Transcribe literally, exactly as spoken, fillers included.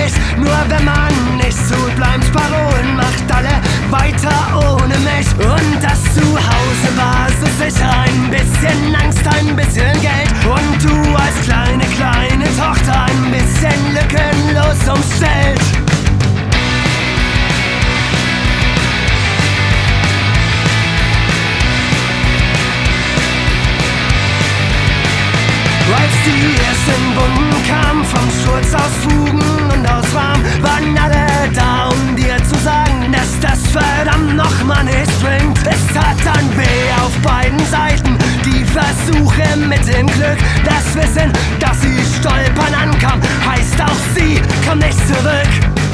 nicht. Nur wenn man nicht so bleibt, Parolen macht alle weiter ohne mich. Und das Zuhause war so sicher, ein bisschen Angst, ein bisschen Geld. Und du als kleine, kleine Tochter ein bisschen lückenlos umstellt. Als die ersten Wunden kamen vom Sturz aus Fugen und aus Warm, waren alle da, um dir zu sagen, dass das verdammt nochmal nichts bringt. Es tat dann weh auf beiden Seiten, die Versuche mit dem Glück. Das Wissen, dass sie stolpern ankam, heißt auch sie kommt nicht zurück.